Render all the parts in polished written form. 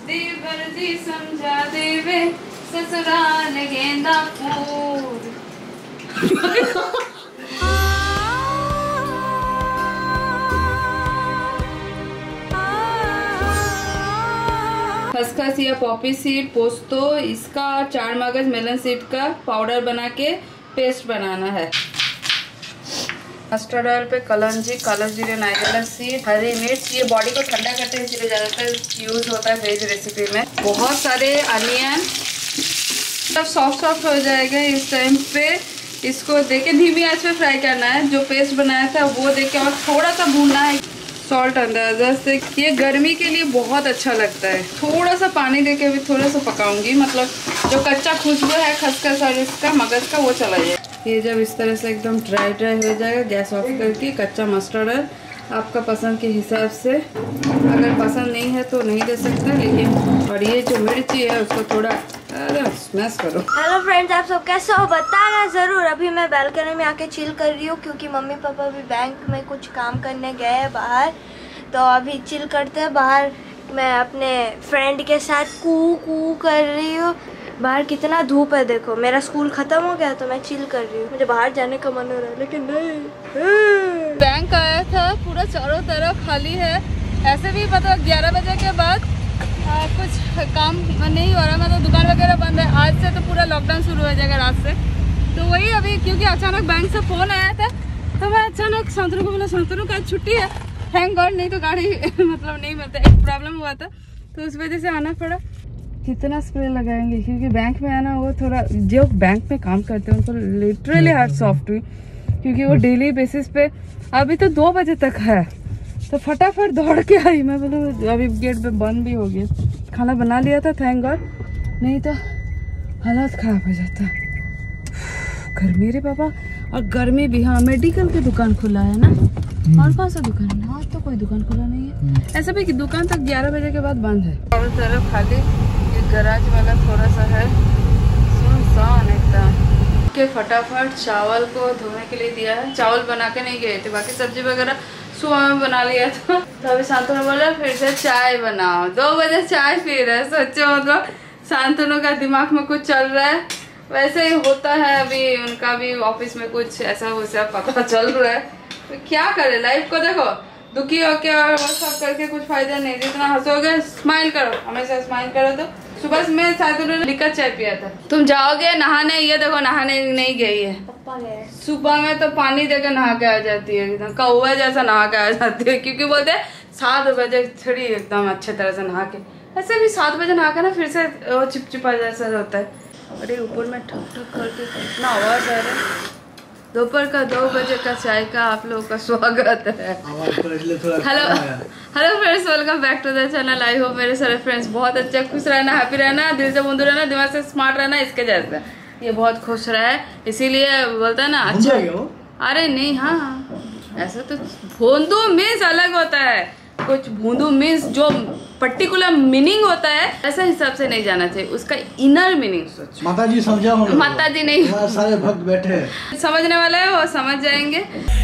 देवर जी समझा देवे ससुराल गेंदा फूल। खसखस या पॉपी सीड, पोस्तो, इसका 4 मगज मेलन सीड का पाउडर बना के पेस्ट बनाना है। मस्टर्ड ऑयल पे कलंजी, काला जीरे, नाइजर सीड, हरी मिर्च। ये बॉडी को ठंडा करते हैं इसलिए ज़्यादातर यूज होता है वेज रेसिपी में। बहुत सारे अनियन, सब सॉफ्ट हो जाएगा इस टाइम पे। इसको देके धीमी आंच पे फ्राई करना है। जो पेस्ट बनाया था वो देके और थोड़ा सा भूनना है। सॉल्ट अंदाजा से। ये गर्मी के लिए बहुत अच्छा लगता है। थोड़ा सा पानी देके भी थोड़ा सा पकाऊंगी, मतलब जो कच्चा खुशबू है खसखस और इसका मगज का वो चला जाए। ये जब इस तरह से एकदम ड्राई हो जाएगा, गैस ऑफ करके कच्चा मस्टर्ड ऑयल आपका पसंद के हिसाब से, अगर पसंद नहीं है तो नहीं दे सकते, लेकिन और ये जो मिर्ची है उसको थोड़ा स्मैश करो। हेलो फ्रेंड्स, आप सब कैसे हो बताना ज़रूर। अभी मैं बालकनी में आके चिल कर रही हूँ क्योंकि मम्मी पापा भी बैंक में कुछ काम करने गए हैं बाहर, तो अभी चिल करते हैं बाहर। मैं अपने फ्रेंड के साथ कू कर रही हूँ। बाहर कितना धूप है देखो। मेरा स्कूल ख़त्म हो गया तो मैं चिल कर रही हूँ। मुझे बाहर जाने का मन हो रहा है लेकिन नहीं। बैंक आया था, पूरा चारों तरफ खाली है। ऐसे भी मतलब 11 बजे के बाद कुछ काम नहीं हो रहा, मतलब दुकान वगैरह बंद है। आज से तो पूरा लॉकडाउन शुरू हो जाएगा रात से। तो वही अभी क्योंकि अचानक बैंक से फ़ोन आया था तो मैं अचानक शांतनु को बोला शांतनु का छुट्टी है, थैंक गॉड, नहीं तो गाड़ी मतलब नहीं मिलता। एक प्रॉब्लम हुआ था तो उस वजह से आना पड़ा। कितना स्प्रे लगाएंगे क्योंकि बैंक में आना, वो थोड़ा जो बैंक में काम करते हैं उनको लिटरली हार्ट सॉफ्ट हुई क्योंकि वो डेली बेसिस पे। अभी तो 2 बजे तक है तो फटाफट दौड़ के आई। मैं बोलूँ अभी गेट पे बंद भी हो गया। खाना बना लिया था थैंक गॉड, नहीं तो हालत खराब हो जाता। गर्मी रे बाबा, और गर्मी भी। हाँ, मेडिकल की दुकान खुला है ना, और कौन सा दुकान है? हाँ, तो कोई दुकान खुला नहीं है। ऐसा भी कि दुकान तक 11 बजे के बाद बंद है। और तरफ खाली ये गैराज वाला थोड़ा सा है सुनसान एकदम। के फटाफट चावल को धोने के लिए दिया है। चावल बना के नहीं गए थे, बाकी सब्जी वगैरह सुबह में बना लिया था। तो अभी शांतनु बोला फिर से चाय बनाओ। 2 बजे चाय पी रहे। सोचो मतलब शांतनु का दिमाग में कुछ चल रहा है। वैसे ही होता है, अभी उनका भी ऑफिस में कुछ ऐसा वैसा पता चल रहा है। तो क्या करे, लाइफ को देखो, दुखी होके और वो सब करके कुछ फायदा नहीं। जितना हंसोगे स्माइल करो, हमेशा स्माइल करो। तो सुबह में शायद लिक्कर चाय पिया था। तुम जाओगे नहाने, ये देखो नहाने नहीं गई है। सुबह में तो पानी देकर नहा के आ जाती है, एकदम कौवा जैसा नहा के आ जाती है। क्योंकि बोलते 7 बजे थोड़ी एकदम अच्छे तरह से नहा के, ऐसे भी 7 बजे नहा के ना फिर से वो चिपचिपा जैसा होता है। अरे ऊपर में ठक ठक करके कितना आवाज आ रहा है। दोपहर का 2 बजे का चाय का आप लोगों का स्वागत है। Hello friends, welcome back to the channel. I hope मेरे सारे फ्रेंड्स बहुत अच्छे, खुश रहना, हैप्पी रहना, दिल से बंधु रहना, दिमाग से स्मार्ट रहना, इसके जैसे। ये बहुत खुश रहा है इसीलिए बोलता है ना अच्छा। अरे नहीं, हाँ ऐसा तो भोंदू मीन्स अलग होता है। कुछ भोंदू मीन्स जो पर्टिकुलर मीनिंग होता है ऐसा हिसाब से नहीं जाना चाहिए, उसका इनर मीनिंग सोचो। माता जी समझा, माता जी नहीं, सारे भक्त बैठे हैं। समझने वाले हैं वो समझ जाएंगे।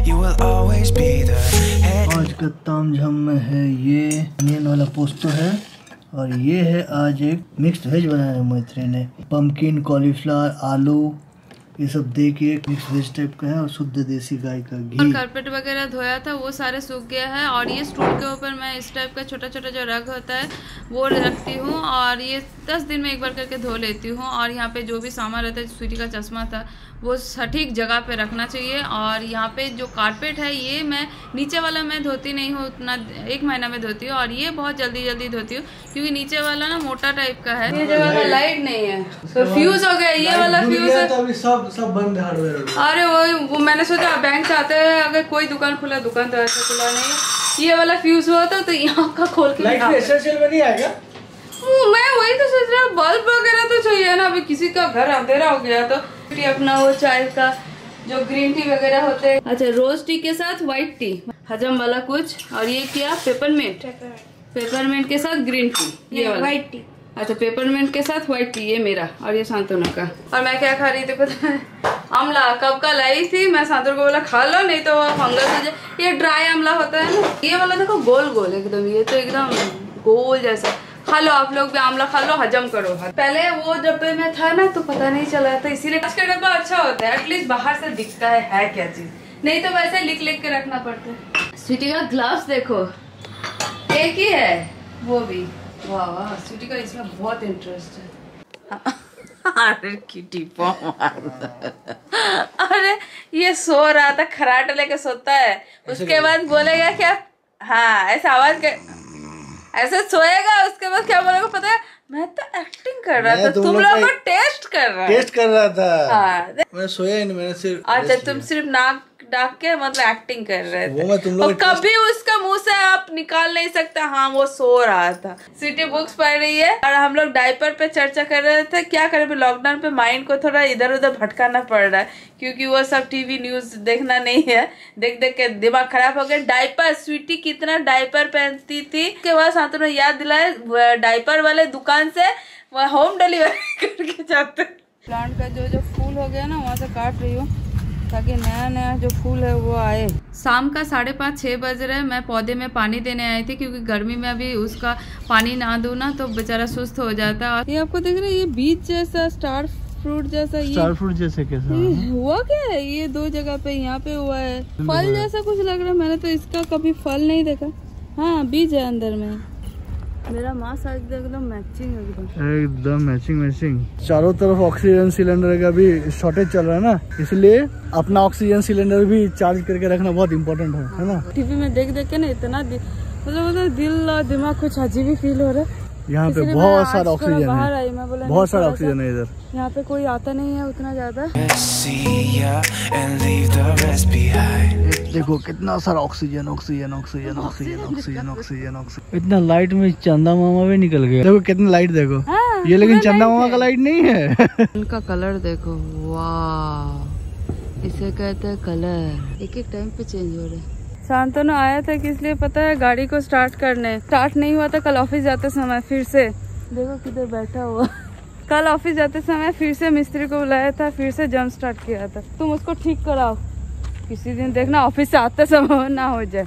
आज का तामझाम में है ये अनियन वाला पोस्तो है, और ये है आज एक मिक्स्ड वेज बनाया है मैत्री ने। पम्पकिन, कॉलीफ्लावर, आलू ये सब दे के एक मिक्स वेज टाइप का है, और शुद्ध देसी गाय का घी। और कारपेट वगैरह धोया था वो सारे सूख गया है। और ये स्टूल के ऊपर मैं इस टाइप का छोटा छोटा जो रग होता है वो रखती हूँ, और ये 10 दिन में एक बार करके धो लेती हूँ। और यहाँ पे जो भी सामान रहता है, स्वीटी का चश्मा था वो सटीक जगह पे रखना चाहिए। और यहाँ पे जो कारपेट है ये मैं नीचे वाला मैं धोती नहीं हूँ उतना, 1 महीना में धोती हूँ। और ये बहुत जल्दी धोती हूँ क्योंकि नीचे वाला ना मोटा टाइप का है। ये जगह लाइट नहीं है तो फ्यूज हो गया, ये वाला फ्यूज है तो अभी सब बंद हार्डवेयर। अरे वो मैंने सोचा बैंक से आते हैं अगर कोई दुकान खुला, दुकान तो ऐसा खुला नहीं है। ये वाला फ्यूज हुआ था तो यहाँ का खोल के लाइट एसेंशियल में नहीं आएगा। मैं वही तो सोच रहा हूँ, बल्ब वगैरह तो चाहिए ना। अभी किसी का घर अंधेरा हो गया तो अपना वो चाय का जो ग्रीन टी वगैरह होते हैं। अच्छा, रोज टी के साथ व्हाइट टी, हजम वाला कुछ। और ये क्या, पेपरमिंट के साथ ग्रीन टी, ये वाला व्हाइट टी। अच्छा, पेपरमिंट के साथ व्हाइट टी, ये मेरा। और ये शांतनु का। और मैं क्या खा रही थी पता है? आंवला। कब का लाई थी, मैं शांतनु को बोला खा लो नहीं तो फंगस हो जाए। ये ड्राई आंवला होता है ना, ये वाला देखो गोल गोल एकदम, ये तो एकदम गोल जैसा। खा लो आप लोग भी आंवला, खा लो, हजम करो। पहले वो डब्बे में था ना तो पता नहीं चला था, इसीलिए कांच का डब्बा अच्छा होता है, एटलीस्ट बाहर से दिखता है क्या चीज, नहीं तो वैसे लिख लिख के रखना पड़ता है। स्वीटी का ग्लव्स देखो, एक ही है वो भी, वाह वाह, स्वीटी का इसमें बहुत इंटरेस्ट है। अरे किटी अरे ये सो रहा था, खराटे लेके सोता है, उसके बाद बोलेगा क्या, हाँ ऐसा आवाज ऐसे सोएगा, उसके बाद क्या बोलेगा पता है, मैं तो एक्टिंग कर रहा था, तुम लोग को टेस्ट कर रहा था। हाँ मैं सोया ही नहीं, मैंने सिर्फ, अच्छा तुम सिर्फ नाक डाक के मतलब एक्टिंग कर रहे थे, और कभी उसका मुंह से आप निकाल नहीं सकते हाँ वो सो रहा था। स्वीटी बुक्स पढ़ रही है और हम लोग डायपर पे चर्चा कर रहे थे, क्या करें लॉकडाउन पे माइंड को थोड़ा इधर उधर भटकाना पड़ रहा है, क्योंकि वो सब टीवी न्यूज देखना नहीं है, देख देख के दिमाग खराब हो गया। डायपर, स्वीटी कितना डायपर पहनती थी, उसके बाद शांतनु ने याद दिलाया डायपर वाले दुकान से होम डिलीवरी करके जाते। प्लांट का जो फूल हो गया ना वहाँ से काट रही हूँ ताकि नया नया जो फूल है वो आए। शाम का 5:30-6 बज रहे, मैं पौधे में पानी देने आई थी, क्योंकि गर्मी में अभी उसका पानी ना दूं ना तो बेचारा सुस्त हो जाता है। और ये आपको देख रहे हैं, ये बीज जैसा स्टार फ्रूट जैसा, ये स्टार फ्रूट जैसे कैसा हुआ क्या है, ये 2 जगह पे यहाँ पे हुआ है, फल जैसा कुछ लग रहा है, मैंने तो इसका कभी फल नहीं देखा। हाँ बीज है अंदर में। मेरा मास्क आज एकदम मैचिंग, एकदम मैचिंग। चारों तरफ ऑक्सीजन सिलेंडर का भी शॉर्टेज चल रहा है ना, इसलिए अपना ऑक्सीजन सिलेंडर भी चार्ज करके रखना बहुत इम्पोर्टेंट है ना। टीवी में देख देख के ना इतना मतलब दिल और दिमाग कुछ अजीब ही फील हो रहा है। यहाँ पे बहुत सारा ऑक्सीजन है, बहुत सारा ऑक्सीजन है इधर। यहाँ पे कोई आता नहीं है उतना ज्यादा। देखो कितना सारा ऑक्सीजन, इतना लाइट में चंदा मामा भी निकल गया। देखो कितना लाइट, देखो ये, लेकिन चंदा मामा का लाइट नहीं है। उनका कलर देखो, वाह, इसे कहते हैं कलर, एक एक टाइम पे चेंज हो रहे हैं। शांतनु आया था किस लिए पता है, गाड़ी को स्टार्ट करने, स्टार्ट नहीं हुआ था कल ऑफिस जाते समय, फिर से देखो किधर बैठा हुआ। कल ऑफिस जाते समय फिर से मिस्त्री को बुलाया था, फिर से जंप स्टार्ट किया था। तुम उसको ठीक कराओ किसी दिन, देखना ऑफिस से आते समय ना हो जाए।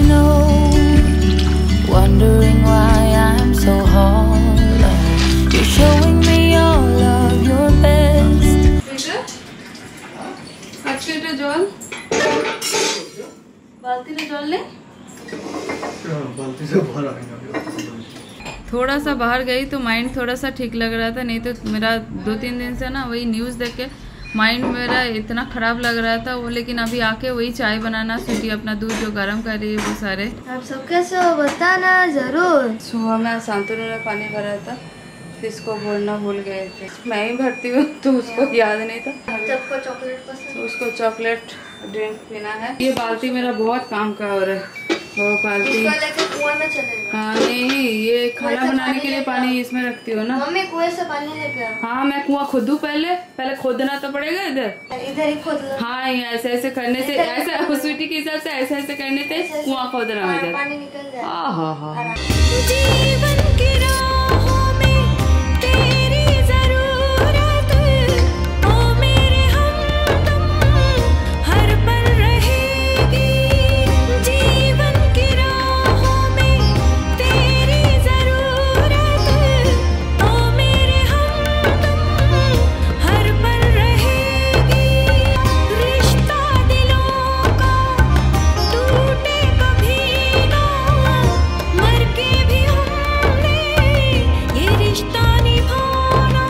बाल्टी में जल ले, बाल्टी से भर थोड़ा सा बाहर गई तो माइंड थोड़ा सा ठीक लग रहा था, नहीं तो मेरा 2-3 दिन से ना वही न्यूज़ देख के माइंड मेरा इतना ख़राब लग रहा था वो। लेकिन अभी आके वही चाय बनाना, स्वीटी अपना दूध जो गर्म कर रही है वो सारे। आप सब कैसे हो बताना जरूर। सुबह में शांतनु ने पानी भरा था, इसको बोलना भूल गए थे, मैं ही भरती हूँ तो उसको याद नहीं था। सबको चॉकलेट पसंद, तो उसको चॉकलेट ड्रिंक पीना है। ये बाल्टी मेरा बहुत काम का हो रहा है, वो बाल्टी कुएं में चलेगा। हाँ नहीं, ये खाना बनाने के लिए पानी इसमें रखती हो ना मम्मी, कुएं से पानी लेके। हाँ मैं कुआं खोदूं, पहले खोदना तो पड़ेगा इधर ही खोद लो। हाँ ऐसे ऐसे करने से, ऐसा स्वीटी के हिसाब से ऐसे ऐसे करने से कुआं खोदना हो जाता, पानी निकल जाए। हाँ। जीवन की राहों में तेरी जरूरत, ओ मेरे हमदम हर पल रहेगी। जीवन की राहों में तेरी जरूरत, ओ मेरे हमदम हर पल रहेगी। रिश्ता दिलों का टूटे कभी ना, मर के भी हमने ये रिश्ता निभाना।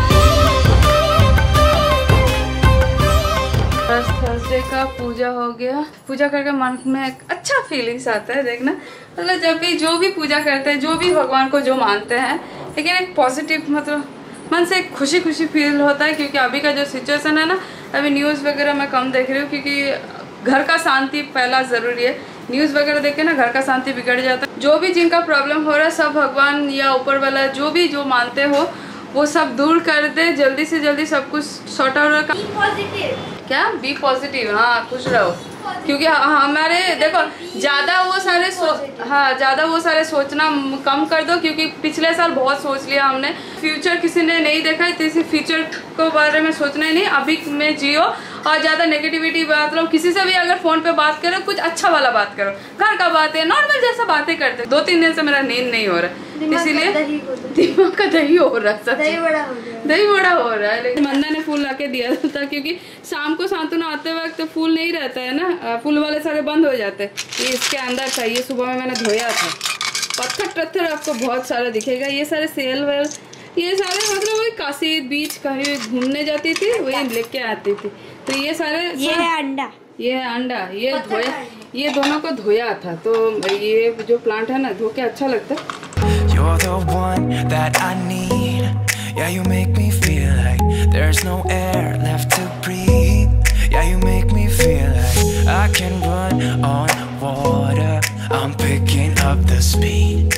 थर्सडे का पूजा हो गया, पूजा करके मन में एक अच्छा फीलिंग्स आता है। देखना मतलब जब भी जो भी पूजा करते हैं, जो भी भगवान को जो मानते हैं, लेकिन एक पॉजिटिव मतलब मन से एक खुशी खुशी फील होता है। क्योंकि अभी का जो सिचुएशन है ना, अभी न्यूज़ वगैरह मैं कम देख रही हूँ, क्योंकि घर का शांति पहला ज़रूरी है। न्यूज़ वगैरह देख के ना घर का शांति बिगड़ जाता है। जो भी जिनका प्रॉब्लम हो रहा है, सब भगवान या ऊपर वाला जो भी जो मानते हो वो सब दूर कर दे, जल्दी से जल्दी सब कुछ सॉर्ट आउट। क्या बी पॉजिटिव, हाँ खुश रहो। क्योंकि हमारे देखो ज़्यादा वो सारे सोचना कम कर दो, क्योंकि पिछले साल बहुत सोच लिया हमने। फ्यूचर किसी ने नहीं देखा है, तो इसी फ्यूचर को बारे में सोचना ही नहीं, अभी में जियो। और ज़्यादा नेगेटिविटी मतलब किसी से भी अगर फ़ोन पे बात करो, कुछ अच्छा वाला बात करो, घर का बात है, नॉर्मल जैसा बातें करते। 2-3 दिन से मेरा नींद नहीं हो रहा है, इसीलिए दिमाग का दही हो रहा है, दही बड़ा हो गया। दही बड़ा हो रहा है। लेकिन मंदा ने फूल लाके दिया था क्योंकि शाम को सांतुना आते वक्त तो फूल नहीं रहता है ना, फूल वाले सारे बंद हो जाते हैं। ये इसके अंदर था, ये सुबह में मैंने धोया था। पत्थर आपको बहुत सारा दिखेगा। ये सारे सेल वेल ये सारे मतलब वही काशी बीच कहीं घूमने जाती थी वही लेके आती थी। तो ये सारे ये है अंडा, ये है अंडा, ये धोया, ये दोनों को धोया था। तो ये जो प्लांट है ना धो के अच्छा लगता है। You're the one that I need. Yeah, you make me feel like there's no air left to breathe. Yeah, you make me feel like I can run on water. I'm picking up the speed.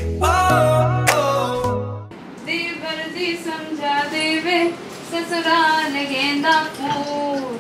देवर जी समझा देवे ससुराल गेंदा फूल।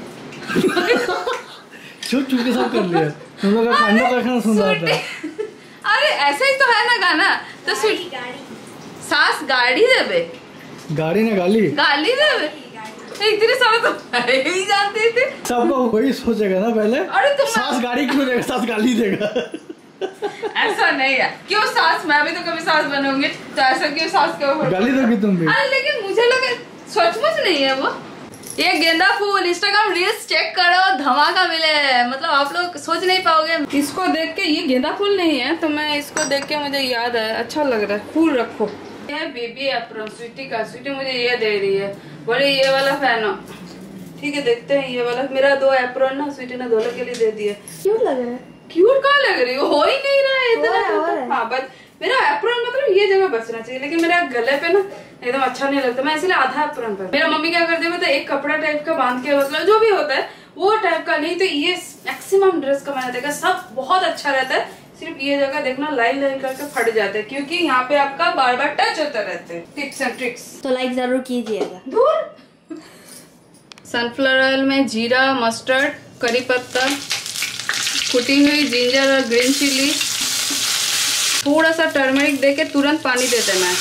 चुप के सब कर लिया तुम लोग का कांडा रखना सुन रहा था। अरे ऐसा ही तो है ना गाना। तो सास गाड़ी देवे, गाड़ी ना गाली देवे इतने सारे तो ही जानते थे। सबको वही सोचेगा ना पहले। अरे तुम सास गाड़ी क्यों देगा, सास गाली देगा। ऐसा नहीं है, क्यों सास, मैं भी तो कभी सास बनूंगी तो ऐसा क्यों सास के ऊपर गाली दोगी तुम भी। अरे लेकिन मुझे लगा सचमुच नहीं है वो। ये गेंदा फूल इंस्टाग्राम रील्स चेक करो, धमाका मिले, मतलब आप लोग सोच नहीं पाओगे। इसको देख के, ये गेंदा फूल नहीं है तो मैं इसको देख के मुझे याद है, अच्छा लग रहा है, फूल रखो। ये बेबी एप्रॉन स्वीटी का, स्वीटी मुझे ये दे रही है, बोले ये वाला पहनो। ठीक है देखते हैं ये वाला। मेरा 2 एप्रॉन ना स्वीटी ने धोने के लिए दे दिया। क्यों लग रहा है? क्यूट कहाँ लग रही हो ही नहीं रहा है इतना। हाँ बस मेरा एप्रॉन मतलब ये जगह बचना चाहिए, लेकिन मेरा गले पे ना एकदम अच्छा नहीं लगता, मैं इसलिए आधा एप्रॉन पर। मेरा मम्मी क्या करती है मतलब एक कपड़ा टाइप का बांध के, मतलब जो भी होता है वो टाइप का नहीं, तो ये मैक्सिमम ड्रेस का मैंने देखा सब बहुत अच्छा रहता है। सिर्फ ये जगह देखना लाइन करके फट जाते हैं, क्योंकि यहाँ पे आपका बार बार टच होता रहते हैं। टिप्स एंड ट्रिक्स तो लाइक जरूर कीजिएगा। दूर सनफ्लावर ऑयल में जीरा, मस्टर्ड, करी पत्ता, कुटी हुई जिंजर और ग्रीन चिली, थोड़ा सा टर्मरिक देके तुरंत पानी दे देना है।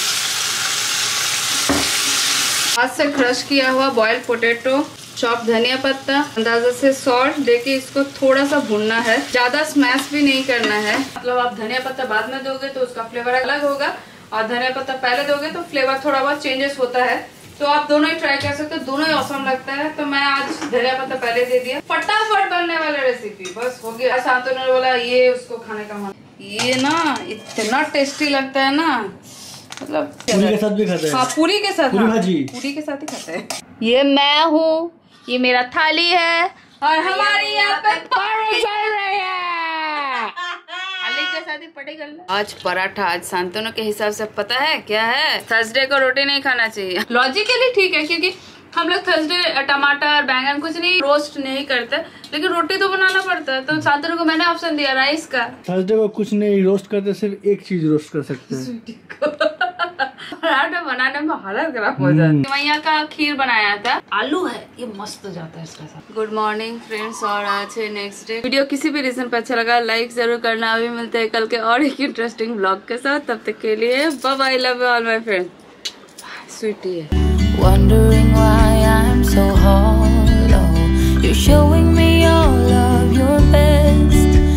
हाथ से क्रश किया हुआ बॉइल्ड पोटैटो, चॉप धनिया पत्ता, अंदाजा से सॉल्ट देके इसको थोड़ा सा भूनना है, ज्यादा स्मैश भी नहीं करना है। मतलब आप धनिया पत्ता बाद में दोगे तो उसका फ्लेवर अलग होगा, और धनिया पत्ता पहले दोगे तो फ्लेवर थोड़ा बहुत चेंजेस होता है। तो आप दोनों ही ट्राई कर सकते हो, दोनों ही औसम लगता है। तो मैं आज धनिया पत्ता पहले दे दिया, फटाफट बनने वाला रेसिपी, बस हो गया। शांतनु ने बोला ये उसको खाने का मन, ये ना इतना टेस्टी लगता है ना, मतलब पूरी के साथ भी खाते हैं। हाँ पूरी के साथ, पूरी के साथ ही खाते हैं। ये मैं हूँ, ये मेरा थाली है, और हमारे यहाँ पे पार्टी चल रही है। थाली के साथ ही पड़े गल। आज पराठा, आज शांतनु के हिसाब से पता है क्या है, थर्सडे को रोटी नहीं खाना चाहिए। लॉजिकली ठीक है, क्योंकि हम लोग थर्सडे टमाटर बैंगन कुछ नहीं रोस्ट नहीं करते, लेकिन रोटी तो बनाना पड़ता है। तो शांतनु को मैंने ऑप्शन दिया राइस का। थर्सडे को कुछ नहीं रोस्ट करते, सिर्फ एक चीज रोस्ट कर सकते हैं। पराठा बनाने में हालत खराब हो जाती है। मैया का खीर बनाया था, आलू है, ये मस्त हो जाता है इसके साथ। गुड मॉर्निंग फ्रेंड्स, और आज है नेक्स्ट डे। वीडियो किसी भी रीजन पर अच्छा लगा लाइक जरूर करना। अभी मिलते हैं कल के और एक इंटरेस्टिंग ब्लॉग के साथ, तब तक के लिए bye bye, love you all my friend. Sweetie है। Wondering why I'm so hollow. You're showing me all of your best